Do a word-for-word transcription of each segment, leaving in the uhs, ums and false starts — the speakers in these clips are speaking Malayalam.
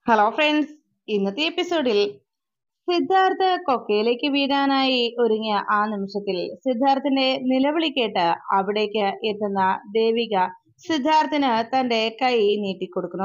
ഹലോ ഫ്രണ്ട്സ്, ഇന്നത്തെ എപ്പിസോഡിൽ സിദ്ധാർത്ഥ കൊക്കയിലേക്ക് വീഴാനായി ഒരുങ്ങിയ ആ നിമിഷത്തിൽ സിദ്ധാർത്ഥിന്റെ നിലവിളി കേട്ട് അവിടേക്ക് എത്തുന്ന ദേവിക സിദ്ധാർത്ഥിന് തന്റെ കൈ നീട്ടിക്കൊടുക്കുന്നു.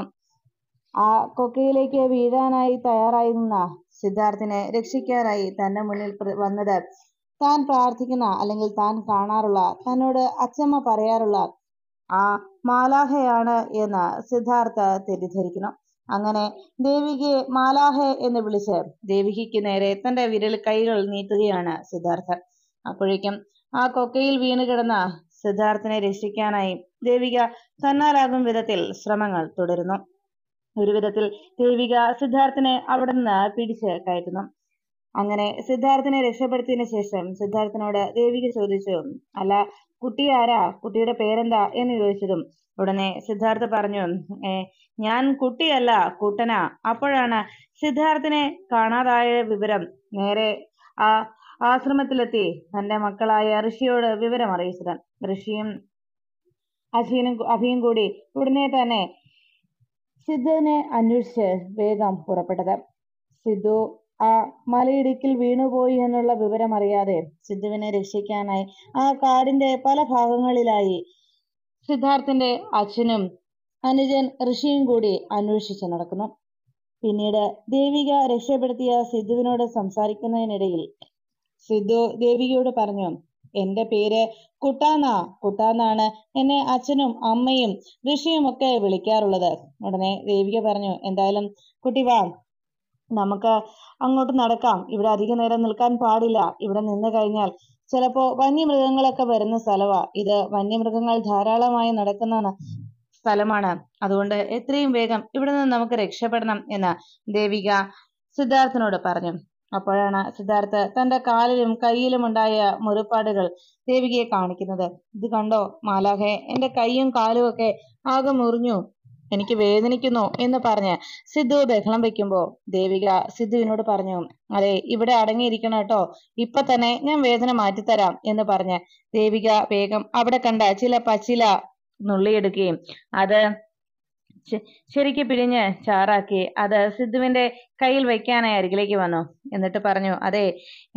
ആ കൊക്കയിലേക്ക് വീഴാനായി തയ്യാറായി നിന്ന സിദ്ധാർത്ഥിനെ രക്ഷിക്കാനായി തന്റെ മുന്നിൽ വന്നത് താൻ പ്രാർത്ഥിക്കുന്ന അല്ലെങ്കിൽ താൻ കാണാറുള്ള, തന്നോട് അച്ചമ്മ പറയാറുള്ള ആ മാലാഹയാണ് എന്ന് സിദ്ധാർത്ഥ തെറ്റിദ്ധരിക്കുന്നു. അങ്ങനെ ദേവികയെ മാലാഹ എന്ന് വിളിച്ച് ദേവികയ്ക്ക് നേരെ തന്റെ വിരൽ കൈകൾ നീട്ടുകയാണ് സിദ്ധാർത്ഥ. അപ്പോഴേക്കും ആ കൊക്കയിൽ വീണ് കിടന്ന സിദ്ധാർത്ഥിനെ രക്ഷിക്കാനായി ദേവിക തന്നാലാകും വിധത്തിൽ ശ്രമങ്ങൾ തുടരുന്നു. ഒരു വിധത്തിൽ ദേവിക സിദ്ധാർത്ഥിനെ അവിടെ നിന്ന് പിടിച്ച് കയറ്റുന്നു. അങ്ങനെ സിദ്ധാർത്ഥിനെ രക്ഷപ്പെടുത്തിയതിനു ശേഷം സിദ്ധാർത്ഥിനോട് ദേവിക ചോദിച്ചു, അല്ല കുട്ടി ആരാ, കുട്ടിയുടെ പേരെന്താ എന്ന് ചോദിച്ചതും ഉടനെ സിദ്ധാർത്ഥ പറഞ്ഞു, ഏ ഞാൻ കുട്ടിയല്ല കുട്ടനാ. അപ്പോഴാണ് സിദ്ധാർത്ഥിനെ കാണാതായ വിവരം നേരെ ആ ആശ്രമത്തിലെത്തി തന്റെ മക്കളായ ഋഷിയോട് വിവരം അറിയിച്ചത്. ഋഷിയും അഭിയും അഭിയും കൂടി ഉടനെ തന്നെ സിദ്ധുവിനെ അന്വേഷിച്ച് വേഗം പുറപ്പെട്ടത്. സിദ്ധു ആ മലയിടുക്കിൽ വീണുപോയി എന്നുള്ള വിവരം അറിയാതെ സിദ്ധുവിനെ രക്ഷിക്കാനായി ആ കാടിന്റെ പല ഭാഗങ്ങളിലായി സിദ്ധാർത്ഥിന്റെ അച്ഛനും അനുജൻ ഋഷിയും കൂടി അന്വേഷിച്ച് നടക്കുന്നു. പിന്നീട് ദേവിക രക്ഷപ്പെടുത്തിയ സിദ്ധുവിനോട് സംസാരിക്കുന്നതിനിടയിൽ സിദ്ധു ദേവികയോട് പറഞ്ഞു, എന്റെ പേര് കുട്ടാന്നാ കുട്ടാന്നാണ് എന്നെ അച്ഛനും അമ്മയും ഋഷിയും ഒക്കെ വിളിക്കാറുള്ളത്. ഉടനെ ദേവിക പറഞ്ഞു, എന്തായാലും കുട്ടി വാ, നമുക്ക് അങ്ങോട്ട് നടക്കാം. ഇവിടെ അധിക നേരം നിൽക്കാൻ പാടില്ല. ഇവിടെ നിന്ന് കഴിഞ്ഞാൽ ചിലപ്പോ വന്യമൃഗങ്ങളൊക്കെ വരുന്ന സ്ഥലമാ ഇത്. വന്യമൃഗങ്ങൾ ധാരാളമായി നടക്കുന്ന സ്ഥലമാണ്. അതുകൊണ്ട് എത്രയും വേഗം ഇവിടെ നിന്ന് നമുക്ക് രക്ഷപ്പെടണം എന്ന് ദേവിക സിദ്ധാർത്ഥിനോട് പറഞ്ഞു. അപ്പോഴാണ് സിദ്ധാർത്ഥ് തന്റെ കാലിലും കയ്യിലും ഉണ്ടായ മുറിപ്പാടുകൾ ദേവികയെ കാണിക്കുന്നത്. ഇത് കണ്ടോ മാലാഖെ, എന്റെ കൈയും കാലും ഒക്കെ ആകെ മുറിഞ്ഞു, എനിക്ക് വേദനിക്കുന്നു എന്ന് പറഞ്ഞ് സിദ്ധു ബഹളം വെക്കുമ്പോ ദേവിക സിദ്ധുവിനോട് പറഞ്ഞു, അതെ ഇവിടെ അടങ്ങിയിരിക്കണം കേട്ടോ, ഇപ്പൊ തന്നെ ഞാൻ വേദന മാറ്റിത്തരാം എന്ന് പറഞ്ഞ് ദേവിക വേഗം അവിടെ കണ്ട ചില പച്ചില നുള്ളിയെടുക്കുകയും അത് ശരിക്ക് പിഴിഞ്ഞ് ചാറാക്കി അത് സിദ്ധുവിന്റെ കയ്യിൽ വെക്കാനായി അരികിലേക്ക് വന്നു. എന്നിട്ട് പറഞ്ഞു, അതെ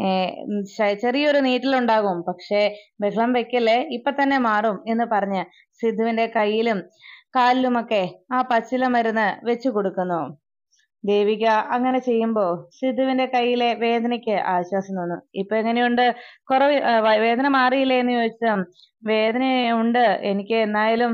ചെറിയൊരു നീറ്റിലുണ്ടാകും, പക്ഷെ ബഹളം വെക്കല്ലേ, ഇപ്പൊ തന്നെ മാറും എന്ന് പറഞ്ഞ് സിദ്ധുവിന്റെ കയ്യിലും കാലിലുമൊക്കെ ആ പച്ചില മരുന്ന് വെച്ചു കൊടുക്കുന്നു. ദേവിക അങ്ങനെ ചെയ്യുമ്പോ സിദ്ധുവിന്റെ കയ്യിലെ വേദനയ്ക്ക് ആശ്വാസം തോന്നും. ഇപ്പൊ എങ്ങനെയുണ്ട്, കുറവ് വേദന മാറിയില്ലേ എന്ന് ചോദിച്ചാൽ വേദന ഉണ്ട് എനിക്ക്, എന്നായാലും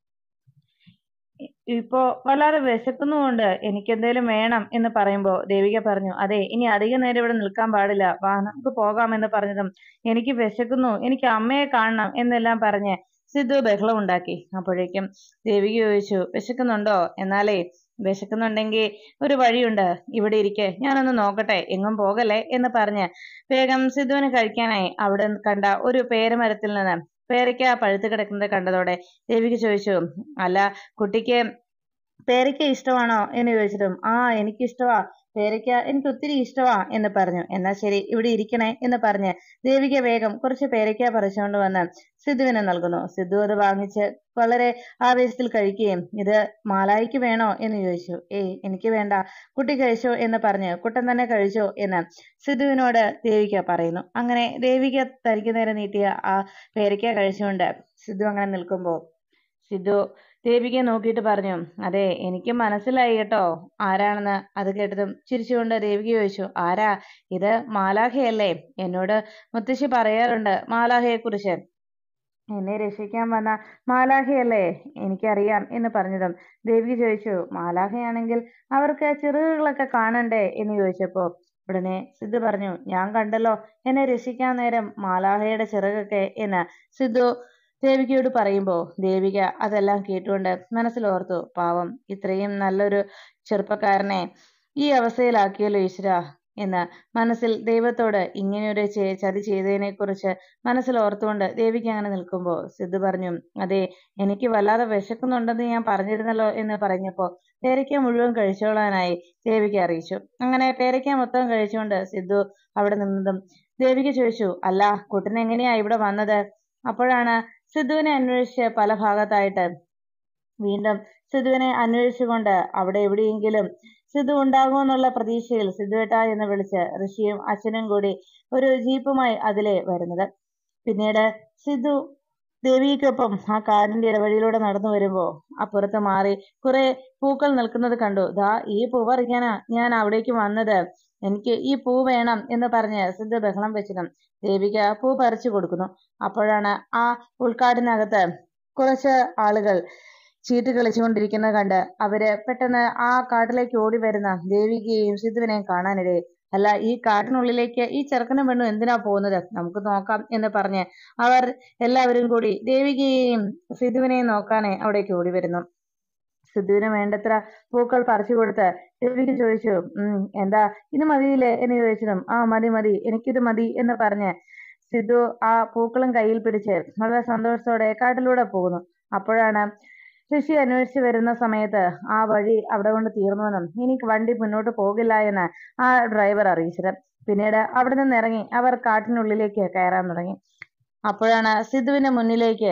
ഇപ്പോ വല്ലാതെ വിശക്കുന്നുമുണ്ട്, എനിക്ക് എന്തേലും വേണം എന്ന് പറയുമ്പോ ദേവിക പറഞ്ഞു, അതെ ഇനി അധിക നേരം ഇവിടെ നിൽക്കാൻ പാടില്ല, വാ നമുക്ക് പോകാം എന്ന് പറഞ്ഞതും എനിക്ക് വിശക്കുന്നു, എനിക്ക് അമ്മയെ കാണണം എന്നെല്ലാം പറഞ്ഞ് സിദ്ധു ബഹളം ഉണ്ടാക്കി. അപ്പോഴേക്കും ദേവിക ചോദിച്ചു, വിശക്കുന്നുണ്ടോ, എന്നാലേ വിശക്കുന്നുണ്ടെങ്കിൽ ഒരു വഴിയുണ്ട്, ഇവിടെ ഇരിക്കെ, ഞാനൊന്ന് നോക്കട്ടെ, എങ്ങും പോകല്ലേ എന്ന് പറഞ്ഞ് വേഗം സിദ്ധുവിന് കഴിക്കാനായി അവിടെ കണ്ട ഒരു പേരമരത്തിൽ നിന്ന് പേരയ്ക്ക പഴുത്ത് കിടക്കുന്നത് കണ്ടതോടെ ദേവിക ചോദിച്ചു, അല്ല കുട്ടിക്ക് പേരയ്ക്ക ഇഷ്ടമാണോ എന്ന് ചോദിച്ചിട്ടും ആ എനിക്ക് ഇഷ്ടമാ പേരയ്ക്ക, എനിക്ക് ഒത്തിരി ഇഷ്ടമാ എന്ന് പറഞ്ഞു. എന്നാ ശരി ഇവിടെ ഇരിക്കണേ എന്ന് പറഞ്ഞ് ദേവിക വേഗം കുറച്ച് പേരയ്ക്ക പറിച്ചുകൊണ്ട് വന്ന് സിദ്ധുവിനെ നൽകുന്നു. സിദ്ധു അത് വാങ്ങിച്ച് വളരെ ആവേശത്തിൽ കഴിക്കുകയും ഇത് മാലായിക്ക് വേണോ എന്ന് ചോദിച്ചു. ഏയ് എനിക്ക് വേണ്ട, കുട്ടി കഴിച്ചോ എന്ന് പറഞ്ഞ് കുട്ടൻ തന്നെ കഴിച്ചോ എന്ന് സിദ്ധുവിനോട് ദേവിക പറയുന്നു. അങ്ങനെ ദേവിക തനിക്ക് നേരെ നീട്ടിയ ആ പേരയ്ക്ക കഴിച്ചുകൊണ്ട് സിദ്ധു അങ്ങനെ നിൽക്കുമ്പോ സിദ്ധു ദേവികയെ നോക്കിയിട്ട് പറഞ്ഞു, അതെ എനിക്ക് മനസ്സിലായി കേട്ടോ ആരാണെന്ന്. അത് കേട്ടതും ചിരിച്ചുകൊണ്ട് ദേവിക ചോദിച്ചു, ആരാ, ഇത് മാലാഖയല്ലേ, എന്നോട് മുത്തശ്ശി പറയാറുണ്ട് മാലാഖയെ കുറിച്ച്, എന്നെ രക്ഷിക്കാൻ വന്ന മാലാഖയല്ലേ, എനിക്കറിയാം എന്ന് പറഞ്ഞതും ദേവിക ചോദിച്ചു, മാലാഖയാണെങ്കിൽ അവർക്ക് ചിറകുകളൊക്കെ കാണണ്ടേ എന്ന് ചോദിച്ചപ്പോ ഉടനെ സിദ്ധു പറഞ്ഞു, ഞാൻ കണ്ടല്ലോ എന്നെ രക്ഷിക്കാൻ നേരം മാലാഖയുടെ ചിറകൊക്കെ എന്ന് സിദ്ധു ദേവികയോട് പറയുമ്പോ ദേവിക അതെല്ലാം കേട്ടുകൊണ്ട് മനസ്സിലോർത്തു, പാവം ഇത്രയും നല്ലൊരു ചെറുപ്പക്കാരനെ ഈ അവസ്ഥയിലാക്കിയല്ലോ ഈശ്വര എന്ന് മനസ്സിൽ ദൈവത്തോട് ഇങ്ങനെയൊരു ചതി ചെയ്തതിനെ കുറിച്ച് മനസ്സിലോർത്തുകൊണ്ട് ദേവിക അങ്ങനെ നിൽക്കുമ്പോ സിദ്ധു പറഞ്ഞു, അതെ എനിക്ക് വല്ലാതെ വിശക്കുന്നുണ്ടെന്ന് ഞാൻ പറഞ്ഞിരുന്നല്ലോ എന്ന് പറഞ്ഞപ്പോ പേരയ്ക്ക മുഴുവൻ കഴിച്ചോളാനായി ദേവിക അറിയിച്ചു. അങ്ങനെ പേരയ്ക്ക മൊത്തം കഴിച്ചുകൊണ്ട് സിദ്ധു അവിടെ നിന്നതും ദേവിക ചോദിച്ചു, അല്ല കുട്ടൻ എങ്ങനെയാ ഇവിടെ വന്നത്. അപ്പോഴാണ് സിദ്ധുവിനെ അന്വേഷിച്ച് പല ഭാഗത്തായിട്ട് വീണ്ടും സിദ്ധുവിനെ അന്വേഷിച്ചുകൊണ്ട് അവിടെ എവിടെയെങ്കിലും സിദ്ധു ഉണ്ടാകുമെന്നുള്ള പ്രതീക്ഷയിൽ സിദ്ധുവേട്ട എന്ന് വിളിച്ച് ഋഷിയും അച്ഛനും കൂടി ഒരു ജീപ്പുമായി അതിലെ വരുന്നത്. പിന്നീട് സിദ്ധു ദേവിക്കൊപ്പം ആ കാടിന്റെ ഇടവഴിയിലൂടെ നടന്നു വരുമ്പോ അപ്പുറത്ത് മാറി കുറെ പൂക്കൾ നിൽക്കുന്നത് കണ്ടു. ദാ ഈ പൂ പറിക്കാനാ ഞാൻ അവിടേക്ക് വന്നത്, എനിക്ക് ഈ പൂ വേണം എന്ന് പറഞ്ഞ് സിദ്ധു ബഹളം വെച്ചിട്ടും ദേവിക പൂ പറിച്ചു കൊടുക്കുന്നു. അപ്പോഴാണ് ആ ഉൾക്കാടിനകത്ത് കുറച്ച് ആളുകൾ ചീട്ട് കളിച്ചുകൊണ്ടിരിക്കുന്നത് കണ്ട് അവര് പെട്ടെന്ന് ആ കാട്ടിലേക്ക് ഓടി വരുന്ന ദേവികയെയും സിദ്ധുവിനെയും കാണാനിടയായി. അല്ല, ഈ കാട്ടിനുള്ളിലേക്ക് ഈ ചെറുക്കനും പെണ്ണും എന്തിനാ പോകുന്നത്, നമുക്ക് നോക്കാം എന്ന് പറഞ്ഞ് അവർ എല്ലാവരും കൂടി ദേവികയെയും സിദ്ധുവിനെയും നോക്കാനെ അവിടേക്ക് ഓടി വരുന്നു. സിദ്ധുവിന് വേണ്ടത്ര പൂക്കൾ പറിച്ചു കൊടുത്ത് ദേവിക ചോദിച്ചു, ഉം എന്താ ഇത് മതിയില്ലേ എന്ന് ചോദിച്ചതും ആ മതി മതി എനിക്കിത് മതി എന്ന് പറഞ്ഞ് സിദ്ധു ആ പൂക്കളും കയ്യിൽ പിടിച്ച് വളരെ സന്തോഷത്തോടെ കാട്ടിലൂടെ പോകുന്നു. അപ്പോഴാണ് ഋഷി അന്വേഷിച്ചു വരുന്ന സമയത്ത് ആ വഴി അവിടെ കൊണ്ട് തീർന്നുവെന്നും ഇനി വണ്ടി മുന്നോട്ട് പോകില്ല എന്ന് ആ ഡ്രൈവർ അറിയിച്ചത്. പിന്നീട് അവിടെ നിന്ന് ഇറങ്ങി അവർ കാട്ടിനുള്ളിലേക്ക് കയറാൻ തുടങ്ങി. അപ്പോഴാണ് സിദ്ധുവിന്റെ മുന്നിലേക്ക്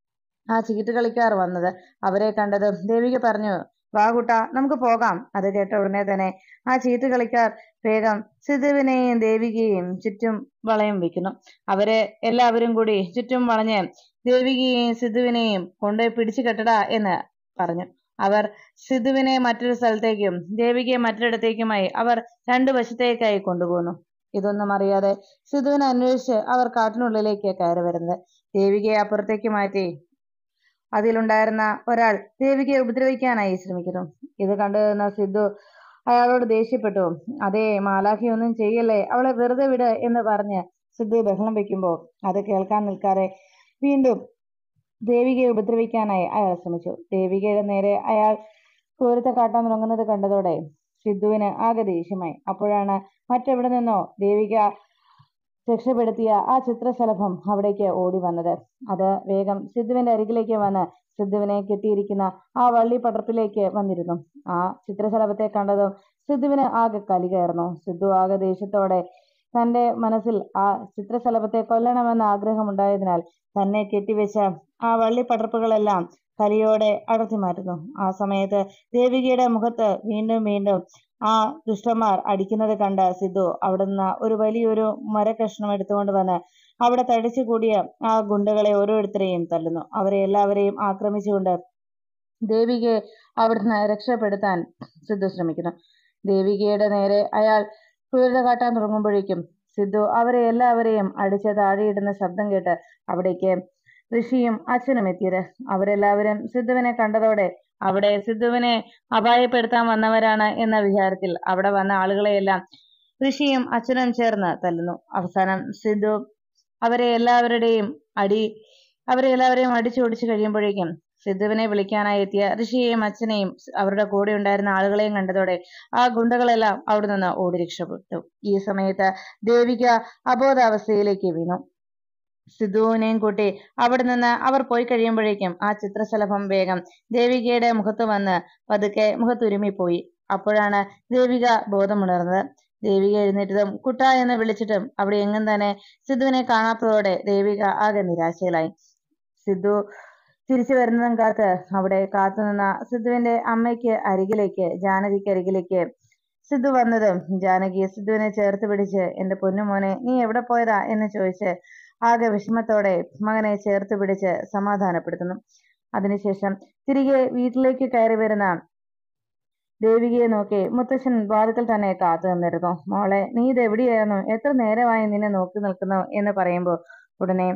ആ ചീട്ട് കളിക്കാർ വന്നത്. അവരെ കണ്ടതും ദേവിക പറഞ്ഞു, വാ കുട്ടാ നമുക്ക് പോകാം. അത് കേട്ട ഉടനെ തന്നെ ആ ചീട്ട് കളിക്കാർ വേഗം സിദ്ധുവിനെയും ദേവികയെയും ചുറ്റും വളയം വെക്കുന്നു. അവരെ എല്ലാവരും കൂടി ചുറ്റും വളഞ്ഞ് ദേവികയെയും സിദ്ധുവിനെയും കൊണ്ടുപോയി പിടിച്ചു കെട്ടടാ എന്ന് പറഞ്ഞു. അവർ സിദ്ധുവിനെ മറ്റൊരു സ്ഥലത്തേക്കും ദേവികയെ മറ്റൊരിടത്തേക്കുമായി അവർ രണ്ടു വശത്തേക്കായി കൊണ്ടുപോകുന്നു. ഇതൊന്നും അറിയാതെ സിദ്ധുവിനെ അന്വേഷിച്ച് അവർ കാട്ടിനുള്ളിലേക്ക് കയറി വരുന്നത്. ദേവികയെ അപ്പുറത്തേക്ക് മാറ്റി അതിലുണ്ടായിരുന്ന ഒരാൾ ദേവികയെ ഉപദ്രവിക്കാനായി ശ്രമിക്കുന്നു. ഇത് കണ്ടു നിന്ന സിദ്ധു അയാളോട് ദേഷ്യപ്പെട്ടു. അതേ, മാലാഖി ഒന്നും ചെയ്യല്ലേ, അവളെ വെറുതെ വിട് എന്ന് പറഞ്ഞ് സിദ്ധു ബഹളം വെക്കുമ്പോൾ അത് കേൾക്കാൻ നിൽക്കാതെ വീണ്ടും ദേവികയെ ഉപദ്രവിക്കാനായി അയാൾ ശ്രമിച്ചു. ദേവികയുടെ നേരെ അയാൾ ക്രൂരത കാട്ടാൻ തുടങ്ങുന്നത് കണ്ടതോടെ സിദ്ധുവിന് ആകെ ദേഷ്യമായി. അപ്പോഴാണ് മറ്റെവിടെ നിന്നോ ദേവിക രക്ഷപ്പെടുത്തിയ ആ ചിത്രശലഭം അവിടേക്ക് ഓടി വന്നത്. അത് വേഗം സിദ്ധുവിന്റെ അരികിലേക്ക് വന്ന് സിദ്ധുവിനെ കെട്ടിയിരിക്കുന്ന ആ വള്ളി പടർപ്പിലേക്ക് വന്നിരുന്നു. ആ ചിത്രശലഭത്തെ കണ്ടതും സിദ്ധുവിന് ആകെ കലി കയറുന്നു. സിദ്ധു ആകെ ദേഷ്യത്തോടെ തന്റെ മനസ്സിൽ ആ ചിത്രശലഭത്തെ കൊല്ലണമെന്ന ആഗ്രഹമുണ്ടായതിനാൽ തന്നെ കെട്ടിവെച്ച ആ വള്ളി പടർപ്പുകളെല്ലാം കലിയോടെ അടർത്തി മാറ്റുന്നു. ആ സമയത്ത് ദേവികയുടെ മുഖത്ത് വീണ്ടും വീണ്ടും ആ ദുഷ്ടന്മാർ അടിക്കുന്നത് കണ്ട സിദ്ധു അവിടെ നിന്ന് ഒരു വലിയൊരു മരക്കഷ്ണം എടുത്തുകൊണ്ട് വന്ന് അവിടെ തടിച്ചു കൂടിയ ആ ഗുണ്ടകളെ ഓരോരുത്തരെയും തല്ലുന്നു. അവരെ എല്ലാവരെയും ആക്രമിച്ചുകൊണ്ട് ദേവികയെ അവിടുന്ന് രക്ഷപ്പെടുത്താൻ സിദ്ധു ശ്രമിക്കുന്നു. ദേവികയുടെ നേരെ അയാൾ ക്രൂരത കാട്ടാൻ തുടങ്ങുമ്പോഴേക്കും സിദ്ധു അവരെ എല്ലാവരെയും അടിച്ച് താഴെയിടുന്ന ശബ്ദം കേട്ട് അവിടേക്ക് ഋഷിയും അച്ഛനും എത്തിയത്. അവരെല്ലാവരും സിദ്ധുവിനെ കണ്ടതോടെ അവിടെ സിദ്ധുവിനെ അപായപ്പെടുത്താൻ വന്നവരാണ് എന്ന വിചാരത്തിൽ അവിടെ വന്ന ആളുകളെയെല്ലാം ഋഷിയും അച്ഛനും ചേർന്ന് തല്ലുന്നു. അവസാനം സിദ്ധു അവരെ എല്ലാവരുടെയും അടി അവരെ എല്ലാവരെയും അടിച്ചോടിച്ചു കഴിയുമ്പോഴേക്കും സിദ്ധുവിനെ വിളിക്കാനായി എത്തിയ ഋഷിയെയും അച്ഛനെയും അവരുടെ കൂടെ ഉണ്ടായിരുന്ന ആളുകളെയും കണ്ടതോടെ ആ ഗുണ്ടകളെല്ലാം അവിടെ നിന്ന് ഓടി രക്ഷപ്പെട്ടു. ഈ സമയത്ത് ദേവിക അബോധാവസ്ഥയിലേക്ക് വീണു. സിദ്ധുവിനെയും കൂട്ടി അവിടെ നിന്ന് അവർ പോയി കഴിയുമ്പോഴേക്കും ആ ചിത്രശലഭം വേഗം ദേവികയുടെ മുഖത്ത് വന്ന് പതുക്കെ മുഖത്തുരുമിപ്പോയി. അപ്പോഴാണ് ദേവിക ബോധമുണർന്നത്. ദേവിക എഴുന്നേറ്റതും കുട്ട എന്ന് വിളിച്ചിട്ടും അവിടെ എങ്ങും തന്നെ സിദ്ധുവിനെ കാണാത്തതോടെ ദേവിക ആകെ നിരാശയിലായി. സിദ്ധു തിരിച്ചു വരുന്നതും കാത്ത് അവിടെ കാത്തുനിന്ന സിദ്ധുവിന്റെ അമ്മയ്ക്ക് അരികിലേക്ക് ജാനകിക്ക് അരികിലേക്ക് സിദ്ധു വന്നതും ജാനകി സിദ്ധുവിനെ ചേർത്ത് പിടിച്ച് എന്റെ പൊന്നുമോനെ നീ എവിടെ പോയതാ എന്ന് ചോദിച്ച് ആകെ വിഷമത്തോടെ മകനെ ചേർത്ത് പിടിച്ച് സമാധാനപ്പെടുത്തുന്നു. അതിനുശേഷം തിരികെ വീട്ടിലേക്ക് കയറി വരുന്ന ദേവികയെ നോക്കി മുത്തശ്ശൻ വാതിക്കൽ തന്നെ കാത്തു നിന്നിരുന്നു. മോളെ, നീ ഇത് എവിടെയായിരുന്നു, എത്ര നേരമായി നിന്നെ നോക്കി നിൽക്കുന്നു എന്ന് പറയുമ്പോൾ ഉടനെ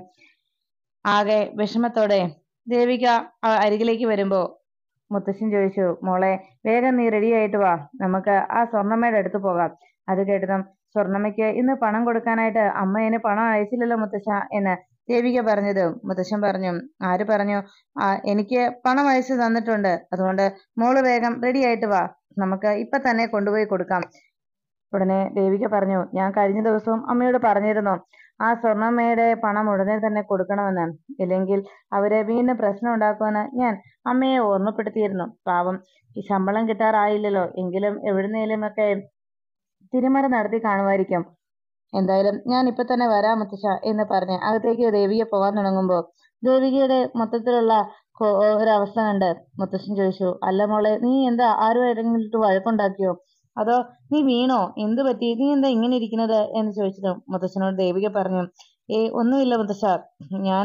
ആകെ വിഷമത്തോടെ ദേവിക അരികിലേക്ക് വരുമ്പോ മുത്തശ്ശൻ ചോദിച്ചു, മോളെ വേഗം നീ റെഡി ആയിട്ട് വാ, നമുക്ക് ആ സ്വർണ്ണമ്മയുടെ അടുത്ത് പോകാം. അത് കേട്ടതും സ്വർണ്ണമ്മയ്ക്ക് ഇന്ന് പണം കൊടുക്കാനായിട്ട് അമ്മ എന്നെ പണം അയച്ചില്ലല്ലോ മുത്തശ്ശ എന്ന് ദേവിക പറഞ്ഞതും മുത്തശ്ശൻ പറഞ്ഞു, ആര് പറഞ്ഞു, ആ എനിക്ക് പണം അയച്ചു തന്നിട്ടുണ്ട്, അതുകൊണ്ട് മോള് വേഗം റെഡി ആയിട്ട് വാ, നമുക്ക് ഇപ്പൊ തന്നെ കൊണ്ടുപോയി കൊടുക്കാം. ഉടനെ ദേവിക പറഞ്ഞു, ഞാൻ കഴിഞ്ഞ ദിവസവും അമ്മയോട് പറഞ്ഞിരുന്നു ആ സ്വർണ്ണമ്മയുടെ പണം ഉടനെ തന്നെ കൊടുക്കണമെന്ന്, ഇല്ലെങ്കിൽ അവര് വീണ്ടും പ്രശ്നം ഉണ്ടാക്കുമെന്ന് ഞാൻ അമ്മയെ ഓർമ്മപ്പെടുത്തിയിരുന്നു. പാവം ഈ ശമ്പളം കിട്ടാറായില്ലല്ലോ, എങ്കിലും എവിടുന്നേലും ഒക്കെ തിരിമറി നടത്തി കാണുമായിരിക്കും. എന്തായാലും ഞാൻ ഇപ്പൊ തന്നെ വരാം മുത്തശ്ശ എന്ന് പറഞ്ഞ് അകത്തേക്ക് ദേവിക പോകാൻ തുടങ്ങുമ്പോൾ ദേവികയുടെ മൊത്തത്തിലുള്ള ഒരവസ്ഥ കണ്ട് മുത്തശ്ശൻ ചോദിച്ചു, അല്ല മോളെ, നീ എന്താ ആരും ഏതെങ്കിലും വഴക്കുണ്ടാക്കിയോ, അതോ നീ വീണോ, എന്ത് പറ്റി, നീ എന്താ ഇങ്ങനെ ഇരിക്കുന്നത് എന്ന് ചോദിച്ചിട്ട് മുത്തശ്ശനോട് ദേവിക പറഞ്ഞു, ഏ ഒന്നുമില്ല മുത്തശ്ശ, ഞാൻ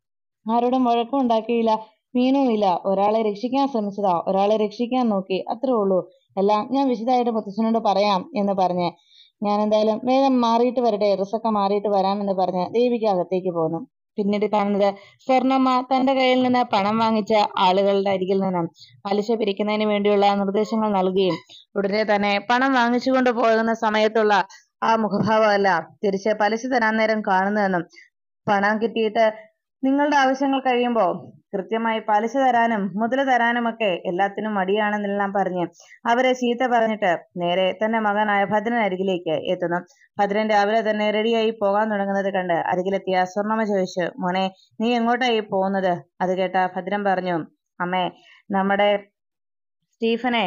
ആരോടും വഴക്കം ഉണ്ടാക്കിയില്ല, വീണുമില്ല, ഒരാളെ രക്ഷിക്കാൻ ശ്രമിച്ചതാ, ഒരാളെ രക്ഷിക്കാൻ നോക്കി, അത്രേ ഉള്ളൂ. എല്ലാം ഞാൻ വിശദമായിട്ട് മുത്തശ്ശനോട് പറയാം എന്ന് പറഞ്ഞ് ഞാൻ എന്തായാലും വേഗം മാറിയിട്ട് വരട്ടെ, ഡ്രസ്സൊക്കെ മാറിയിട്ട് വരാമെന്ന് പറഞ്ഞ് ദേവിക അകത്തേക്ക് പോന്നു. പിന്നീട് കാണുന്നത് സ്വർണ്ണമ്മ തന്റെ കയ്യിൽ നിന്ന് പണം വാങ്ങിച്ച ആളുകളുടെ അരികിൽ നിന്നും പലിശ പിരിക്കുന്നതിന് വേണ്ടിയുള്ള നിർദ്ദേശങ്ങൾ നൽകുകയും ഉടനെ തന്നെ പണം വാങ്ങിച്ചുകൊണ്ട് പോകുന്ന സമയത്തുള്ള ആ മുഖഭാവമല്ല തിരിച്ച് പലിശ തരാൻ നേരം കാണുന്നതെന്നും, പണം കിട്ടിയിട്ട് നിങ്ങളുടെ ആവശ്യങ്ങൾ കഴിയുമ്പോൾ കൃത്യമായി പലിശ തരാനും മുതൽ തരാനും ഒക്കെ എല്ലാത്തിനും മടിയാണെന്നെല്ലാം പറഞ്ഞ് അവരെ ചീത്ത പറഞ്ഞിട്ട് നേരെ തന്റെ മകനായ ഭദ്രൻ അരികിലേക്ക് എത്തുന്നു. ഭദ്രൻ രാവിലെ തന്നെ റെഡിയായി പോകാൻ തുടങ്ങുന്നത് കണ്ട് അരികിലെത്തിയ സ്വർണ്ണമ്മ ചോദിച്ചു, മോനെ, നീ എങ്ങോട്ടായി പോകുന്നത്? അത് കേട്ട ഭദ്രൻ പറഞ്ഞു, അമ്മേ, നമ്മുടെ സ്റ്റീഫനെ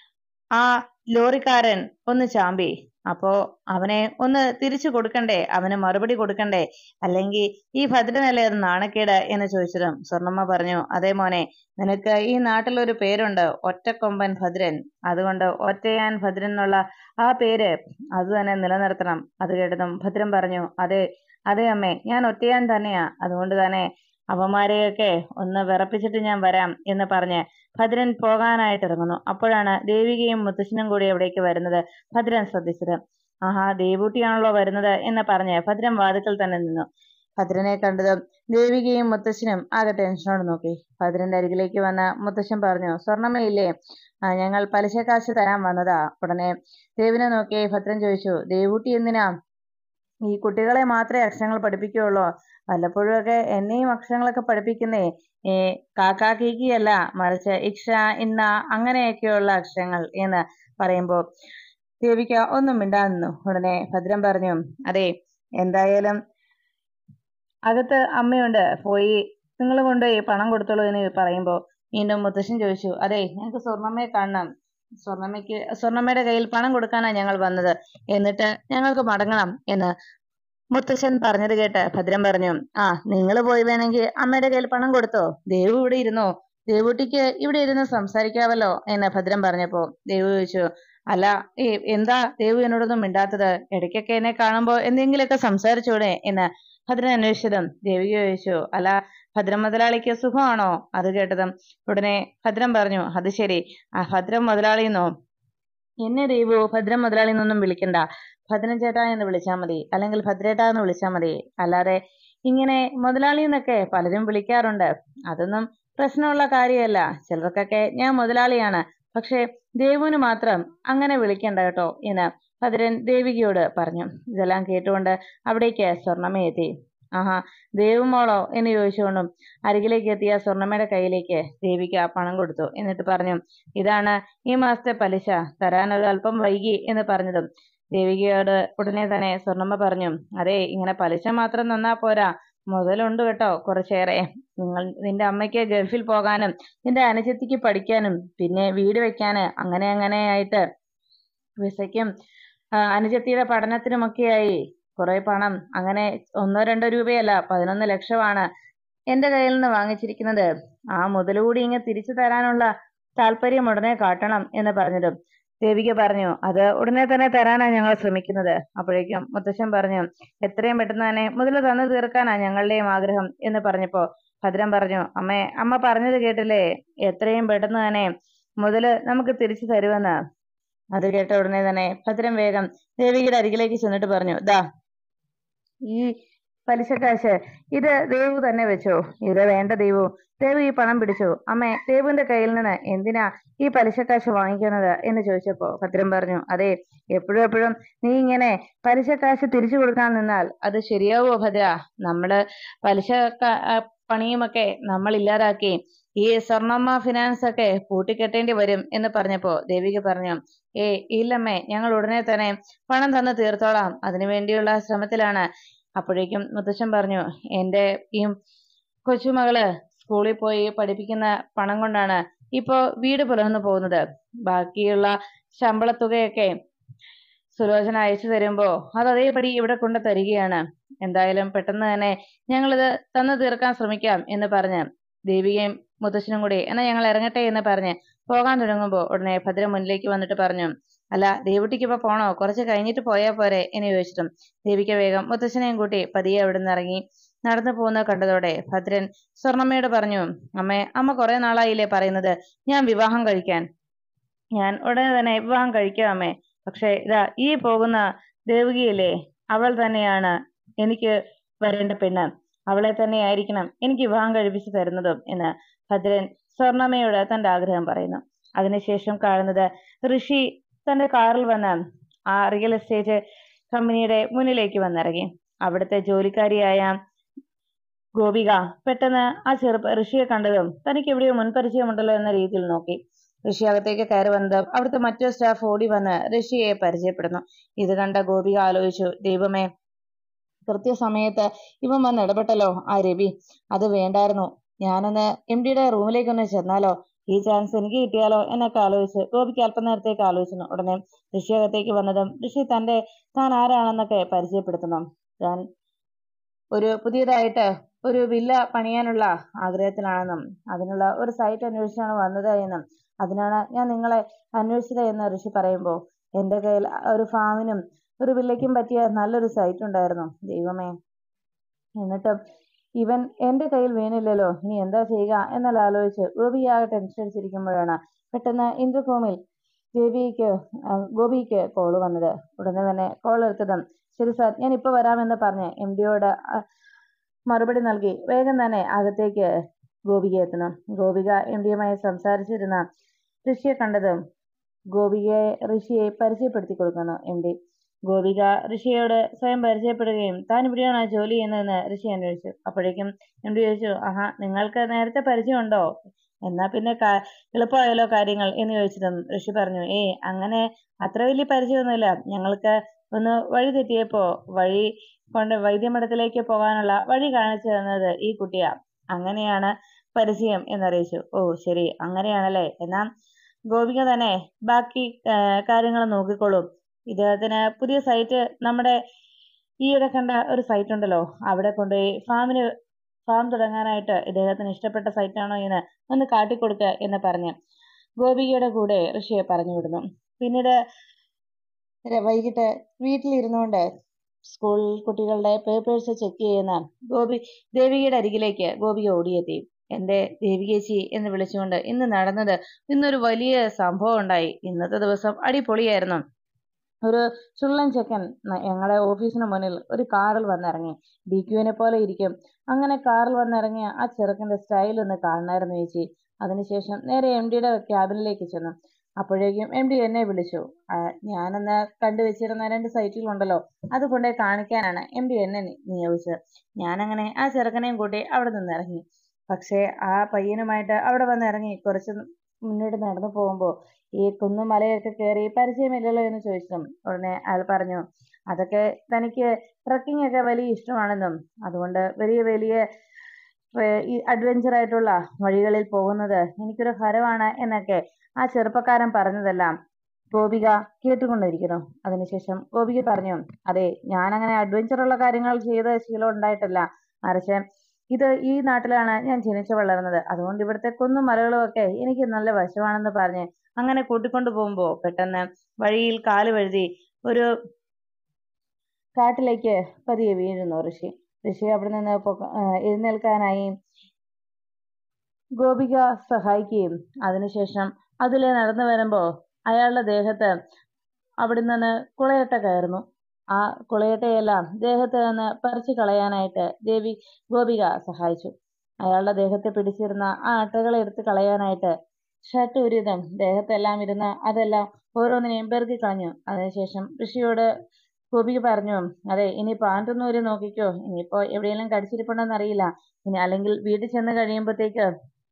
ആ ലോറിക്കാരൻ ഒന്ന് ചാമ്പി, അപ്പോ അവനെ ഒന്ന് തിരിച്ചു കൊടുക്കണ്ടേ, അവന് മറുപടി കൊടുക്കണ്ടേ, അല്ലെങ്കിൽ ഈ ഭദ്രനല്ലേ അത് നാണക്കേട് എന്ന് ചോദിച്ചതും സ്വർണ്ണമ്മ പറഞ്ഞു, അതേ മോനെ, നിനക്ക് ഈ നാട്ടിലൊരു പേരുണ്ട്, ഒറ്റക്കൊമ്പൻ ഭദ്രൻ, അതുകൊണ്ട് ഒറ്റയാൻ ഭദ്രൻ എന്നുള്ള ആ പേര് അത് തന്നെ നിലനിർത്തണം. അത് കേട്ടതും ഭദ്രൻ പറഞ്ഞു, അതെ അതെ അമ്മേ, ഞാൻ ഒറ്റയാൻ തന്നെയാ, അതുകൊണ്ട് തന്നെ അവന്മാരെയൊക്കെ ഒന്ന് വിറപ്പിച്ചിട്ട് ഞാൻ വരാം എന്ന് പറഞ്ഞ് ഭദ്രൻ പോകാനായിട്ട് ഇറങ്ങുന്നു. അപ്പോഴാണ് ദേവികയും മുത്തശ്ശനും കൂടി അവിടേക്ക് വരുന്നത് ഭദ്രൻ ശ്രദ്ധിച്ചത്. ആഹാ, ദേവൂട്ടിയാണല്ലോ വരുന്നത് എന്ന് പറഞ്ഞ് ഭദ്രൻ വാതിക്കൽ തന്നെ നിന്നു. ഭദ്രനെ കണ്ടതും ദേവികയും മുത്തശ്ശനും ആകെ ടെൻഷനോട് നോക്കി. ഭദ്രന്റെ അരികിലേക്ക് വന്ന മുത്തശ്ശൻ പറഞ്ഞു, സ്വർണ്ണമ്മയില്ലേ, ആ ഞങ്ങൾ പലിശ കാശ് തരാൻ വന്നതാ. ഉടനെ ദേവിനെ നോക്കി ഭദ്രൻ ചോദിച്ചു, ദേവൂട്ടി എന്തിനാ ഈ കുട്ടികളെ മാത്രമേ അക്ഷരങ്ങൾ പഠിപ്പിക്കുകയുള്ളൂ? വല്ലപ്പോഴും ഒക്കെ എന്നെയും അക്ഷരങ്ങളൊക്കെ പഠിപ്പിക്കുന്നേ ഏ കാക്കാ കീക്കി അല്ല, മറിച്ച് ഇക്ഷ ഇന്ന അങ്ങനെയൊക്കെയുള്ള അക്ഷരങ്ങൾ എന്ന് പറയുമ്പോൾ ദേവിക ഒന്നും മിണ്ടാതെ നിന്നു. ഉടനെ ഭദ്രൻ പറഞ്ഞു, അതെ, എന്തായാലും അകത്ത് അമ്മയുണ്ട്, പോയി നിങ്ങൾ കൊണ്ടുപോയി പണം കൊടുത്തോളൂ എന്ന് പറയുമ്പോൾ വീണ്ടും മുത്തശ്ശൻ ചോദിച്ചു, അതെ, ഞങ്ങൾക്ക് സ്വർണ്ണമ്മയെ കാണണം, സ്വർണ്ണമ്മയ്ക്ക് സ്വർണ്ണമ്മയുടെ കയ്യിൽ പണം കൊടുക്കാനാണ് ഞങ്ങൾ വന്നത്, എന്നിട്ട് ഞങ്ങൾക്ക് മടങ്ങണം എന്ന് മുത്തശ്ശൻ പറഞ്ഞത് കേട്ട് ഭദ്രൻ പറഞ്ഞു, ആ നിങ്ങൾ പോയി വേണമെങ്കിൽ അമ്മയുടെ കയ്യിൽ പണം കൊടുത്തോ, ദേവു ഇവിടെ ഇരുന്നോ, ദേവൂട്ടിക്ക് ഇവിടെ ഇരുന്ന് സംസാരിക്കാവല്ലോ എന്ന് ഭദ്രൻ പറഞ്ഞപ്പോ ദേവു ചോദിച്ചു, അല്ല എന്താ ദേവു എന്നോടൊന്നും മിണ്ടാത്തത്, ഇടയ്ക്കൊക്കെ എന്നെ കാണുമ്പോ എന്തെങ്കിലുമൊക്കെ സംസാരിച്ചൂടെ എന്ന് ഭദ്രൻ അന്വേഷിച്ചതും ദേവിക ചോദിച്ചു, അല്ല ഭദ്രൻ മുതലാളിക്ക് സുഖമാണോ? അത് കേട്ടതും ഉടനെ ഭദ്രൻ പറഞ്ഞു, അത് ശരി, ആ ഭദ്രൻ മുതലാളിന്നോ, എന്നെ ദേവു ഭദ്രൻ മുതലാളി എന്നൊന്നും വിളിക്കണ്ട, ഭദ്രൻ ചേട്ടാ എന്ന് വിളിച്ചാൽ മതി, അല്ലെങ്കിൽ ഭദ്രേട്ടാ എന്ന് വിളിച്ചാൽ മതി, അല്ലാതെ ഇങ്ങനെ മുതലാളി എന്നൊക്കെ പലരും വിളിക്കാറുണ്ട്, അതൊന്നും പ്രശ്നമുള്ള കാര്യമല്ല, ചിലർക്കൊക്കെ ഞാൻ മുതലാളിയാണ്, പക്ഷെ ദേവുവിന് മാത്രം അങ്ങനെ വിളിക്കണ്ട കേട്ടോ എന്ന് ഭദ്രൻ ദേവികയോട് പറഞ്ഞു. ഇതെല്ലാം കേട്ടുകൊണ്ട് അവിടേക്ക് സ്വർണ്ണമ്മ എത്തി. ആഹാ, ദേവുമോളോ എന്ന് ചോദിച്ചുകൊണ്ടും അരികിലേക്ക് എത്തിയ സ്വർണ്ണമ്മയുടെ കയ്യിലേക്ക് ദേവിക പണം കൊടുത്തു. എന്നിട്ട് പറഞ്ഞു, ഇതാണ് ഈ മാസത്തെ പലിശ, തരാൻ ഒരു അല്പം വൈകി എന്ന് പറഞ്ഞതും ദേവികയോട് ഉടനെ തന്നെ സ്വർണ്ണമ്മ പറഞ്ഞു, അതെ, ഇങ്ങനെ പലിശ മാത്രം തന്നാ പോരാ, മുതലുണ്ട് കേട്ടോ കുറച്ചേറെ, നിങ്ങൾ നിന്റെ അമ്മയ്ക്ക് ഗൾഫിൽ പോകാനും നിന്റെ അനുജത്തിക്ക് പഠിക്കാനും പിന്നെ വീട് വെക്കാന് അങ്ങനെ അങ്ങനെ ആയിട്ട് വിസയ്ക്കും അനുജത്തിയുടെ പഠനത്തിനുമൊക്കെയായി കുറെ പണം, അങ്ങനെ ഒന്നോ രണ്ടോ രൂപയല്ല പതിനൊന്ന് ലക്ഷമാണ് എന്റെ കയ്യിൽ നിന്ന് വാങ്ങിച്ചിരിക്കുന്നത്, ആ മുതലുകൂടി ഇങ്ങ് തിരിച്ചു തരാനുള്ള താല്പര്യം ഉടനെ കാട്ടണം എന്ന് പറഞ്ഞതും ദേവിക പറഞ്ഞു, അത് ഉടനെ തന്നെ തരാനാണ് ഞങ്ങൾ ശ്രമിക്കുന്നത്. അപ്പോഴേക്കും മുത്തശ്ശൻ പറഞ്ഞു, എത്രയും പെട്ടെന്ന് തന്നെ മുതൽ തന്നു തീർക്കാനാ ഞങ്ങളുടെയും ആഗ്രഹം എന്ന് പറഞ്ഞപ്പോ ഭദ്രൻ പറഞ്ഞു, അമ്മേ, അമ്മ പറഞ്ഞത് കേട്ടില്ലേ, എത്രയും പെട്ടെന്ന് തന്നെ മുതല് നമുക്ക് തിരിച്ചു തരുമെന്ന്. അത് കേട്ട ഉടനെ തന്നെ ഭദ്രൻ വേഗം ദേവികയുടെ അരികിലേക്ക് ചെന്നിട്ട് പറഞ്ഞു, ദാ ഈ പലിശക്കാശ് ഇത് ദേവു തന്നെ വെച്ചോ, ഇത് വേണ്ട ദേവു, ദേവു ഈ പണം പിടിച്ചു, അമ്മേ, ദേവുവിന്റെ കയ്യിൽ നിന്ന് എന്തിനാ ഈ പലിശക്കാശ് വാങ്ങിക്കുന്നത് എന്ന് ചോദിച്ചപ്പോ ഭദ്രൻ പറഞ്ഞു, അതെ, എപ്പോഴും എപ്പോഴും നീ ഇങ്ങനെ പലിശക്കാശ് തിരിച്ചു കൊടുക്കാൻ നിന്നാൽ അത് ശരിയാവോ ഭദ്ര, നമ്മള് പലിശ പണിയുമൊക്കെ നമ്മൾ ഇല്ലാതാക്കി ഈ സ്വർണ്ണമ്മ ഫിനാൻസ് ഒക്കെ പൂട്ടിക്കെട്ടേണ്ടി വരും എന്ന് പറഞ്ഞപ്പോ ദേവിക പറഞ്ഞു, ഏ ഇല്ലമ്മേ, ഞങ്ങൾ ഉടനെ തന്നെ പണം തന്ന് തീർത്തോളാം, അതിനു വേണ്ടിയുള്ള ശ്രമത്തിലാണ്. അപ്പോഴേക്കും മുത്തശ്ശൻ പറഞ്ഞു, എന്റെ ഈ കൊച്ചുമകള് സ്കൂളിൽ പോയി പഠിപ്പിക്കുന്ന പണം കൊണ്ടാണ് ഇപ്പോ വീട് പുലർന്നു പോകുന്നത്, ബാക്കിയുള്ള ശമ്പള തുകയൊക്കെ സുലോചന അയച്ചു തരുമ്പോ അത് അതേപടി ഇവിടെ കൊണ്ട് തരികയാണ്, എന്തായാലും പെട്ടെന്ന് തന്നെ ഞങ്ങളിത് തന്നു തീർക്കാൻ ശ്രമിക്കാം എന്ന് പറഞ്ഞ് ദേവികയും മുത്തശ്ശനും കൂടി എന്നാ ഞങ്ങൾ ഇറങ്ങട്ടെ എന്ന് പറഞ്ഞ് പോകാൻ തുടങ്ങുമ്പോൾ ഉടനെ ഭദ്ര മുന്നിലേക്ക് വന്നിട്ട് പറഞ്ഞു, അല്ല ദേവുട്ടിക്ക് ഇപ്പൊ പോണോ, കുറച്ച് കഴിഞ്ഞിട്ട് പോയാ പോരെ എന്ന് ചോദിച്ചിട്ടും ദേവിക വേഗം മുത്തശ്ശനെയും കൂട്ടി പതിയെ അവിടെ നിന്ന് ഇറങ്ങി നടന്നു പോകുന്നത് കണ്ടതോടെ ഭദ്രൻ സ്വർണ്ണമ്മയോട് പറഞ്ഞു, അമ്മേ, അമ്മ കുറെ നാളായില്ലേ പറയുന്നത് ഞാൻ വിവാഹം കഴിക്കാൻ. ഞാൻ ഉടനെ തന്നെ വിവാഹം കഴിക്കാം അമ്മേ. പക്ഷെ ഇതാ ഈ പോകുന്ന ദേവികയില്ലേ, അവൾ തന്നെയാണ് എനിക്ക് വരേണ്ട പെണ്ണ്. അവളെ തന്നെ ആയിരിക്കണം എനിക്ക് വിവാഹം കഴിപ്പിച്ചു തരുന്നതും എന്ന് ഭദ്രൻ സ്വർണ്ണമ്മയോട് തന്റെ ആഗ്രഹം പറയുന്നു. അതിനുശേഷം കാണുന്നത് ഋഷി തന്റെ കാറിൽ വന്ന് ആ റിയൽ എസ്റ്റേറ്റ് കമ്പനിയുടെ മുന്നിലേക്ക് വന്നിറങ്ങി. അവിടുത്തെ ജോലിക്കാരിയായ ഗോപിക പെട്ടെന്ന് ആ ചെറുപ്പ ഋഷിയെ കണ്ടതും തനിക്ക് എവിടെയോ മുൻപരിചയമുണ്ടല്ലോ എന്ന രീതിയിൽ നോക്കി. ഋഷി അകത്തേക്ക് കയറി വന്നത് അവിടുത്തെ മറ്റു സ്റ്റാഫ് ഓടി വന്ന് ഋഷിയെ പരിചയപ്പെടുന്നു. ഇത് കണ്ട ഗോപിക ആലോചിച്ചു, ദൈവമേ, കൃത്യസമയത്ത് ഇവൻ വന്ന് ഇടപെട്ടല്ലോ ആ രവി. അത് വേണ്ടായിരുന്നു. ഞാനൊന്ന് എം ഡിയുടെ റൂമിലേക്കൊന്ന് ചെന്നാലോ, ഈ ചാൻസ് എനിക്ക് കിട്ടിയാലോ എന്നൊക്കെ ആലോചിച്ച് ഗോപിക്ക് അല്പനേരത്തേക്ക് ആലോചിച്ചു. ഉടനെ ഋഷി അകത്തേക്ക് വന്നതും ഋഷി തന്റെ താൻ ആരാണെന്നൊക്കെ പരിചയപ്പെടുത്തണം. താൻ ഒരു പുതിയതായിട്ട് ഒരു വില്ല പണിയാനുള്ള ആഗ്രഹത്തിലാണെന്നും അതിനുള്ള ഒരു സൈറ്റ് അന്വേഷിച്ചാണ് വന്നത് എന്നും അതിനാണ് ഞാൻ നിങ്ങളെ അന്വേഷിച്ചത് എന്ന് ഋഷി പറയുമ്പോൾ, എന്റെ കയ്യിൽ ഒരു ഫാമിനും ഒരു വില്ലയ്ക്കും പറ്റിയ നല്ലൊരു സൈറ്റ് ഉണ്ടായിരുന്നു. ദൈവമേ, എന്നിട്ടും ഇവൻ എന്റെ കയ്യിൽ വീണില്ലല്ലോ, ഇനി എന്താ ചെയ്യുക എന്നാൽ ആലോചിച്ച് ഗോപിയാകെ ടെൻഷൻ അടിച്ചിരിക്കുമ്പോഴാണ് പെട്ടെന്ന് ഇന്റർകോമിൽ ദേവിക്ക് ഗോപിക്ക് കോള് വന്നത്. ഉടനെ തന്നെ കോൾ എടുത്തതും, ശരി സാർ, ഞാൻ ഇപ്പൊ വരാമെന്ന് പറഞ്ഞ് എം ഡിയോട് മറുപടി നൽകി വേഗം തന്നെ അകത്തേക്ക് ഗോപിക എത്തുന്നു. ഗോപിക എം ഡിയുമായി സംസാരിച്ചിരുന്ന ഋഷിയെ കണ്ടതും ഗോപികയെ ഋഷിയെ പരിചയപ്പെടുത്തി കൊടുക്കുന്നു എം ഡി. ഗോപിക ഋഷിയോട് സ്വയം പരിചയപ്പെടുകയും താൻ ഇവിടെയാണ് ജോലി ചെയ്യുന്നതെന്ന് ഋഷി അന്വേഷിച്ചു. അപ്പോഴേക്കും എം ഡി ചോദിച്ചു, ആഹാ, നിങ്ങൾക്ക് നേരത്തെ പരിചയമുണ്ടോ, എന്നാ പിന്നെ എളുപ്പമായല്ലോ കാര്യങ്ങൾ എന്ന് ചോദിച്ചതും ഋഷി പറഞ്ഞു, ഏയ് അങ്ങനെ അത്ര വലിയ പരിചയമൊന്നുമില്ല. ഞങ്ങൾക്ക് ഒന്ന് വഴി തെറ്റിയപ്പോ വഴി കൊണ്ട് വൈദ്യമഠത്തിലേക്ക് പോകാനുള്ള വഴി കാണിച്ചു തന്നത് ഈ കുട്ടിയാ, അങ്ങനെയാണ് പരിചയം എന്നറിയിച്ചു. ഓ ശരി, അങ്ങനെയാണല്ലേ, എന്നാ ഗോപിക തന്നെ ബാക്കി കാര്യങ്ങൾ നോക്കിക്കോളും. ഇദ്ദേഹത്തിന് പുതിയ സൈറ്റ്, നമ്മുടെ ഈയിടെ കണ്ട ഒരു സൈറ്റ് ഉണ്ടല്ലോ, അവിടെ കൊണ്ടുപോയി ഫാമിന് ഫാം തുടങ്ങാനായിട്ട് ഇദ്ദേഹത്തിന് ഇഷ്ടപ്പെട്ട സൈറ്റാണോ എന്ന് ഒന്ന് കാട്ടിക്കൊടുക്കുക എന്ന് പറഞ്ഞ് ഗോപികയുടെ കൂടെ ഋഷിയെ പറഞ്ഞു വിടുന്നു. പിന്നീട് വൈകിട്ട് വീട്ടിലിരുന്നുകൊണ്ട് സ്കൂൾ കുട്ടികളുടെ പേപ്പേഴ്സ് ചെക്ക് ചെയ്യുന്ന ഗോപി ദേവികയുടെ അരികിലേക്ക് ഗോപിക ഓടിയെത്തി. എന്റെ ദേവികേച്ചി എന്ന് വിളിച്ചുകൊണ്ട്, ഇന്ന് നടന്നത് ഇന്നൊരു വലിയ സംഭവം ഉണ്ടായി. ഇന്നത്തെ ദിവസം അടിപൊളിയായിരുന്നു. ഒരു ചുള്ളൻ ചെക്കൻ ഞങ്ങളുടെ ഓഫീസിന് മുന്നിൽ ഒരു കാറിൽ വന്നിറങ്ങി. ഡി ക്യുവിനെ പോലെ ഇരിക്കും. അങ്ങനെ കാറിൽ വന്നിറങ്ങിയ ആ ചെറുക്കന്റെ സ്റ്റൈൽ ഒന്ന് കാണണമായിരുന്നു ചേച്ചി. അതിനുശേഷം നേരെ എം ഡിയുടെ ക്യാബിനിലേക്ക് ചെന്നു. അപ്പോഴേക്കും എം ഡി എന്നെ വിളിച്ചു. ഞാനെന്ന് കണ്ടുവച്ചിരുന്ന രണ്ട് സൈറ്റുകളുണ്ടല്ലോ, അത് കൊണ്ടേ കാണിക്കാനാണ് എം ഡി എന്നെ നിയോഗിച്ചത്. ഞാനങ്ങനെ ആ ചെറുക്കനെയും കൂട്ടി അവിടെ നിന്ന് ഇറങ്ങി. പക്ഷേ ആ പയ്യനുമായിട്ട് അവിടെ വന്ന് ഇറങ്ങി കുറച്ച് മുന്നോട്ട് നടന്നു പോകുമ്പോൾ ഈ കുന്നും മലയൊക്കെ കയറി പരിചയമില്ലല്ലോ എന്ന് ചോദിച്ചു. ഉടനെ അയാൾ പറഞ്ഞു, അതൊക്കെ തനിക്ക് ട്രക്കിംഗ് ഒക്കെ വലിയ ഇഷ്ടമാണെന്നും അതുകൊണ്ട് വലിയ വലിയ ഈ അഡ്വഞ്ചർ ആയിട്ടുള്ള വഴികളിൽ പോകുന്നത് എനിക്കൊരു ഹരമാണ് എന്നൊക്കെ ആ ചെറുപ്പക്കാരൻ പറഞ്ഞതെല്ലാം ഗോപിക കേട്ടുകൊണ്ടിരിക്കുന്നു. അതിനുശേഷം ഗോപിക പറഞ്ഞു, അതെ, ഞാനങ്ങനെ അഡ്വഞ്ചറുള്ള കാര്യങ്ങൾ ചെയ്ത ശീലം ഉണ്ടായിട്ടല്ല, മറിച്ച് ഇത് ഈ നാട്ടിലാണ് ഞാൻ ജനിച്ചു വളർന്നത്. അതുകൊണ്ട് ഇവിടുത്തെ കുന്നും മലകളും ഒക്കെ എനിക്ക് നല്ല വശമാണെന്ന് പറഞ്ഞ് അങ്ങനെ കൂട്ടിക്കൊണ്ടു പോകുമ്പോ പെട്ടെന്ന് വഴിയിൽ കാല് വഴുതി ഒരു കാട്ടിലേക്ക് പതിയെ വീഴുന്നു ഋഷി. ഋഷി അവിടെ നിന്ന് എഴുന്നേൽക്കാനായി ഗോപിക സഹായിക്കുകയും അതിനുശേഷം അതിലെ നടന്നു വരുമ്പോ അയാളുടെ ദേഹത്ത് അവിടെ നിന്ന് കുളയട്ട കയറുന്നു. ആ കുളയട്ടയെല്ലാം ദേഹത്ത് നിന്ന് പറിച്ചു കളയാനായിട്ട് ദേവി ഗോപിക സഹായിച്ചു. അയാളുടെ ദേഹത്തെ പിടിച്ചിരുന്ന ആ അട്ടകളെ എടുത്ത് കളയാനായിട്ട് ഷർട്ട് ഉരിതും ദേഹത്തെല്ലാം ഇരുന്ന് അതെല്ലാം ഓരോന്നിനെയും പെറുക്കി കളഞ്ഞു. അതിനുശേഷം ഋഷിയോട് ഗോപിക പറഞ്ഞു, അതെ, ഇനി പാൻറ്റൊന്നും ഒരു നോക്കിക്കോ, ഇനിയിപ്പോ എവിടെയെങ്കിലും കടിച്ചിരിപ്പുണ്ടെന്ന് അറിയില്ല, ഇനി അല്ലെങ്കിൽ വീട്ടിൽ ചെന്ന് കഴിയുമ്പോഴത്തേക്ക്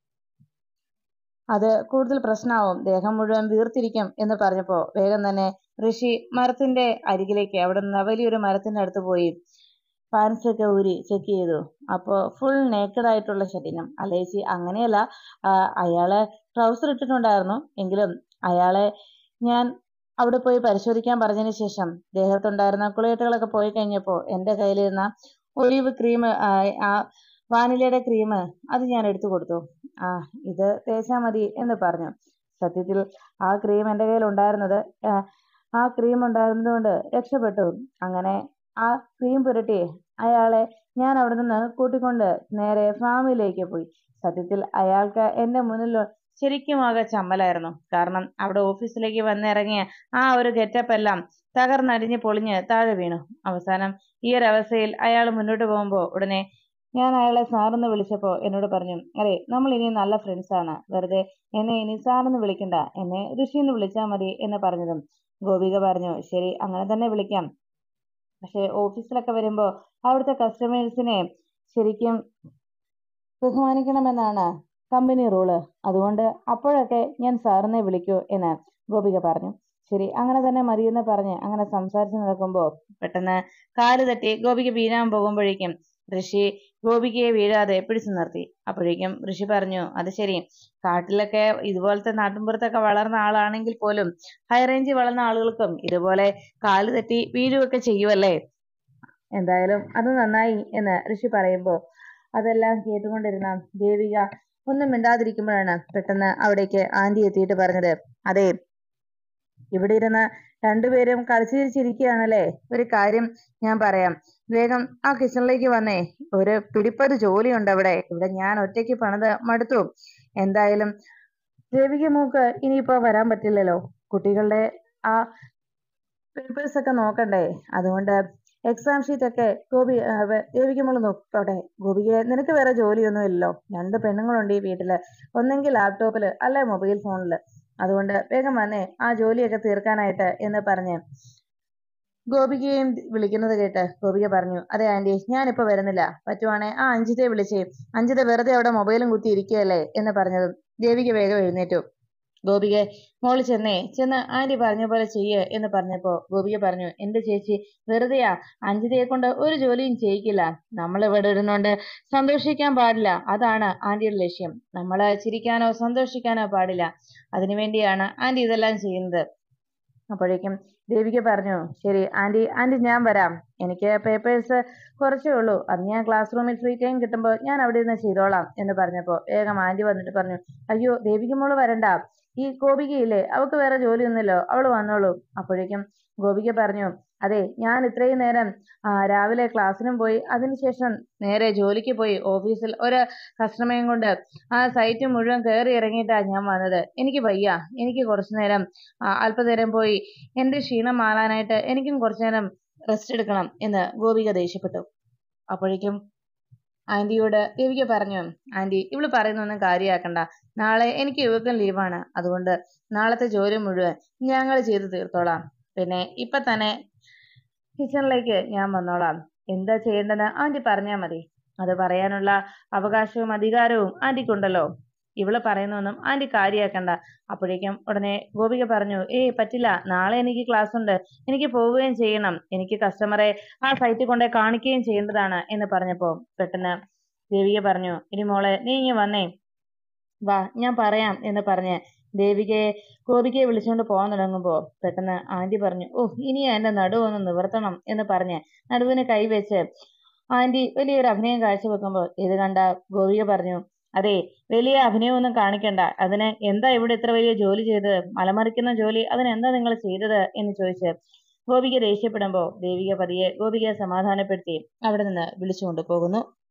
അത് കൂടുതൽ പ്രശ്നമാവും, ദേഹം മുഴുവൻ വീർത്തിരിക്കും എന്ന് പറഞ്ഞപ്പോ വേഗം തന്നെ ഋഷി മരത്തിന്റെ അരികിലേക്ക് അവിടെ നിന്ന് വലിയൊരു മരത്തിന്റെ അടുത്ത് പോയി പാൻസ് ഒക്കെ ഊരി ചെക്ക് ചെയ്തു. അപ്പോ ഫുൾ നേക്കഡ് ആയിട്ടുള്ള ശരീരം. അല്ലേച്ചി അങ്ങനെയല്ല, അയാളെ ട്രൗസർ ഇട്ടിട്ടുണ്ടായിരുന്നു, എങ്കിലും അയാളെ ഞാൻ അവിടെ പോയി പരിശോധിക്കാൻ പറഞ്ഞതിന് ശേഷം ദേഹത്തുണ്ടായിരുന്ന കുളിയട്ടുകളൊക്കെ പോയി കഴിഞ്ഞപ്പോ എന്റെ കയ്യിലിരുന്ന ഒലിവ് ക്രീം ആ വാനിലയുടെ ക്രീം അത് ഞാൻ എടുത്തു കൊടുത്തു. ആ ഇത് തേച്ചാ മതി എന്ന് പറഞ്ഞു. സത്യത്തിൽ ആ ക്രീം എൻ്റെ കയ്യിൽ ഉണ്ടായിരുന്നത് ആ ക്രീം ഉണ്ടായിരുന്നതുകൊണ്ട് രക്ഷപ്പെട്ടു. അങ്ങനെ ആ ക്രീം പുരട്ടി അയാളെ ഞാൻ അവിടെ നിന്ന് കൂട്ടിക്കൊണ്ട് നേരെ ഫാമിലേക്ക് പോയി. സത്യത്തിൽ അയാൾക്ക് എൻ്റെ മുന്നിൽ ശരിക്കും ആകെ ചമ്മലായിരുന്നു. കാരണം അവിടെ ഓഫീസിലേക്ക് വന്നിറങ്ങിയ ആ ഒരു ഗെറ്റപ്പ് എല്ലാം തകർന്നടിഞ്ഞ് പൊളിഞ്ഞ് താഴെ വീണു. അവസാനം ഈ ഒരു അവസ്ഥയിൽ അയാൾ മുന്നോട്ട് പോകുമ്പോൾ ഉടനെ ഞാൻ അയാളെ സാറെന്ന് വിളിച്ചപ്പോൾ എന്നോട് പറഞ്ഞു, അതെ നമ്മൾ ഇനി നല്ല ഫ്രണ്ട്സ് ആണ്, വെറുതെ എന്നെ ഇനി സാറെന്ന് വിളിക്കണ്ട, എന്നെ ഋഷി എന്ന് വിളിച്ചാൽ മതി എന്ന് പറഞ്ഞതും ഗോപിക പറഞ്ഞു, ശരി അങ്ങനെ തന്നെ വിളിക്കാം. പക്ഷെ ഓഫീസിലൊക്കെ വരുമ്പോൾ അവിടുത്തെ കസ്റ്റമേഴ്സിനെ ശരിക്കും ബഹുമാനിക്കണമെന്നാണ് കമ്പനി റൂള്. അതുകൊണ്ട് അപ്പോഴൊക്കെ ഞാൻ സാറിനെ വിളിക്കൂ എന്ന് ഗോപിക പറഞ്ഞു. ശരി അങ്ങനെ തന്നെ മതിയെന്ന് പറഞ്ഞ് അങ്ങനെ സംസാരിച്ച് നടക്കുമ്പോൾ പെട്ടെന്ന് കാല് തട്ടി ഗോപിക വീഴാൻ പോകുമ്പോഴേക്കും ഋഷി ഗോപികയെ വീഴാതെ പിടിച്ചു നിർത്തി. അപ്പോഴേക്കും ഋഷി പറഞ്ഞു, അത് ശരി, കാട്ടിലൊക്കെ ഇതുപോലത്തെ നാട്ടിൻപുറത്തൊക്കെ വളർന്ന ആളാണെങ്കിൽ പോലും ഹൈ റേഞ്ചിൽ വളർന്ന ആളുകൾക്കും ഇതുപോലെ കാല് തട്ടി വീഴുകയൊക്കെ ചെയ്യുമല്ലേ, എന്തായാലും അത് നന്നായി എന്ന് ഋഷി പറയുമ്പോൾ അതെല്ലാം കേട്ടുകൊണ്ടിരുന്ന ദേവിക ഒന്നും മിണ്ടാതിരിക്കുമ്പോഴാണ് പെട്ടെന്ന് അവിടേക്ക് ആന്റി എത്തിയിട്ട് പറഞ്ഞത്, അതെ ഇവിടെ ഇരുന്ന് രണ്ടുപേരും കളിച്ചിരിച്ചിരിക്കുകയാണല്ലേ, ഒരു കാര്യം ഞാൻ പറയാം, വേഗം ആ കിച്ചണിലേക്ക് വന്നേ, ഒരു പിടിപ്പത് ജോലിയുണ്ട് അവിടെ, ഇവിടെ ഞാൻ ഒറ്റയ്ക്ക് പണിത് മടുത്തു. എന്തായാലും ദേവിക മൂക്ക് ഇനിയിപ്പോ വരാൻ പറ്റില്ലല്ലോ, കുട്ടികളുടെ ആ പേപ്പേഴ്സ് ഒക്കെ നോക്കണ്ടേ, അതുകൊണ്ട് എക്സാം ഷീറ്റ് ഒക്കെ ഗോപി ദേവിക മോള് നോക്കോട്ടെ. ഗോപിക നിനക്ക് വേറെ ജോലിയൊന്നും ഇല്ലല്ലോ, രണ്ട് പെണ്ണുങ്ങളുണ്ട് ഈ വീട്ടില്, ഒന്നെങ്കിൽ ലാപ്ടോപ്പില് അല്ലെ മൊബൈൽ ഫോണില്, അതുകൊണ്ട് വേഗം വന്നേ ആ ജോലിയൊക്കെ തീർക്കാനായിട്ട് എന്ന് പറഞ്ഞ് ഗോപികയും വിളിക്കുന്നത് കേട്ട് ഗോപിക പറഞ്ഞു, അതെ ആന്റി ഞാനിപ്പോ വരുന്നില്ല, പറ്റുവാണെ ആ അഞ്ജിതയെ വിളിച്ചേ, അഞ്ജിത വെറുതെ അവിടെ മൊബൈലും കുത്തി ഇരിക്കുകയല്ലേ എന്ന് പറഞ്ഞതും ദേവിക വേഗം എഴുന്നേറ്റു. ഗോപിക മോള് ചെന്നേ ചെന്ന് ആന്റി പറഞ്ഞ പോലെ ചെയ്യ് എന്ന് പറഞ്ഞപ്പോ ഗോപിക പറഞ്ഞു, എന്റെ ചേച്ചി വെറുതെയാ, അഞ്ജിതയെ കൊണ്ട് ഒരു ജോലിയും ചെയ്യിക്കില്ല, നമ്മൾ ഇവിടെ ഇരുന്നോണ്ട് സന്തോഷിക്കാൻ പാടില്ല, അതാണ് ആന്റിയുടെ ലക്ഷ്യം, നമ്മള് ചിരിക്കാനോ സന്തോഷിക്കാനോ പാടില്ല, അതിനുവേണ്ടിയാണ് ആന്റി ഇതെല്ലാം ചെയ്യുന്നത്. അപ്പോഴേക്കും ദേവിക പറഞ്ഞു, ശരി ആന്റി ആന്റി ഞാൻ വരാം, എനിക്ക് പേപ്പേഴ്സ് കുറച്ചേ ഉള്ളൂ, അത് ഞാൻ ക്ലാസ് റൂമിൽ ഫ്രീ ടൈം കിട്ടുമ്പോൾ ഞാൻ അവിടെ നിന്ന് ചെയ്തോളാം എന്ന് പറഞ്ഞപ്പോ വേഗം ആന്റി വന്നിട്ട് പറഞ്ഞു, അയ്യോ ദേവിക മോള് വരണ്ട, ഈ ഗോപികയില്ലേ അവൾക്ക് വേറെ ജോലിയൊന്നുമില്ലോ, അവള് വന്നോളൂ. അപ്പോഴേക്കും ഗോപിക പറഞ്ഞു, അതെ ഞാൻ ഇത്രയും നേരം ആ രാവിലെ ക്ലാസ്സിനും പോയി അതിനുശേഷം നേരെ ജോലിക്ക് പോയി, ഓഫീസിൽ ഒരു കസ്റ്റമറേയും കൊണ്ട് ആ സൈറ്റ് മുഴുവൻ കയറി ഇറങ്ങിയിട്ടാ ഞാൻ വന്നത്, എനിക്ക് വയ്യ, എനിക്ക് കുറച്ചു നേരം അല്പനേരം പോയി എന്റെ ക്ഷീണം മാറാനായിട്ട് എനിക്കും കുറച്ചു നേരം റെസ്റ്റ് എടുക്കണം എന്ന് ഗോപിക ദേഷ്യപ്പെട്ടു. അപ്പോഴേക്കും ആന്റിയോട് ദേവിക പറഞ്ഞു, ആന്റി ഇവള് പറയുന്നൊന്നും കാര്യമാക്കണ്ട, നാളെ എനിക്ക് ഇവക്കും ലീവാണ്, അതുകൊണ്ട് നാളത്തെ ജോലി മുഴുവൻ ഞങ്ങൾ ചെയ്ത് തീർത്തോളാം, പിന്നെ ഇപ്പൊ തന്നെ കിച്ചണിലേക്ക് ഞാൻ വന്നോളാം, എന്താ ചെയ്യേണ്ടത് ആന്റി പറഞ്ഞാൽ മതി, അത് പറയാനുള്ള അവകാശവും അധികാരവും ആന്റിക്കുണ്ടല്ലോ, ഇവള് പറയുന്നൊന്നും ആന്റി കാര്യമാക്കണ്ട. അപ്പോഴേക്കും ഉടനെ ഗോപിക പറഞ്ഞു, ഏയ് പറ്റില്ല, നാളെ എനിക്ക് ക്ലാസ് ഉണ്ട്, എനിക്ക് പോവുകയും ചെയ്യണം, എനിക്ക് കസ്റ്റമറെ ആ സൈറ്റിൽ കൊണ്ടേ കാണിക്കുകയും ചെയ്യേണ്ടതാണ് എന്ന് പറഞ്ഞപ്പോ പെട്ടെന്ന് ദേവിക പറഞ്ഞു, ഇനി മോളെ നീ ഇങ്ങ് വന്നേ, വാ ഞാൻ പറയാം എന്ന് പറഞ്ഞ് ദേവികയെ ഗോപികയെ വിളിച്ചുകൊണ്ട് പോകാൻ തുടങ്ങുമ്പോ പെട്ടെന്ന് ആന്റി പറഞ്ഞു, ഓ ഇനി എന്റെ നടുവൊന്ന് നിവർത്തണം എന്ന് പറഞ്ഞ് നടുവിന് കൈവച്ച് ആന്റി വലിയൊരു അഭിനയം കാഴ്ചവെക്കുമ്പോൾ ഇത് കണ്ട ഗോപിക പറഞ്ഞു, അതെ വലിയ അഭിനയമൊന്നും കാണിക്കണ്ട, അതിന് എന്താ ഇവിടെ ഇത്ര വലിയ ജോലി ചെയ്തത്, മലമറിക്കുന്ന ജോലി അതിനെന്താ നിങ്ങൾ ചെയ്തത് എന്ന് ചോദിച്ച് ഗോപിക ദേഷ്യപ്പെടുമ്പോ ദേവിക പതിയെ ഗോപികയെ സമാധാനപ്പെടുത്തി അവിടെ നിന്ന് വിളിച്ചുകൊണ്ട് പോകുന്നു.